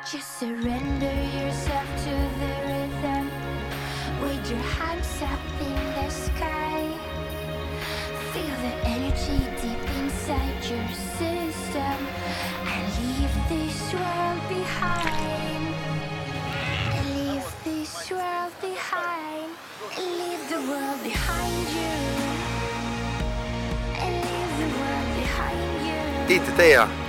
Just surrender yourself to the rhythm. With your hands up in the sky. Feel the energy deep inside your system. And leave this world behind. Leave this world behind. Leave the world behind you. And leave the world behind you. Dite Thea.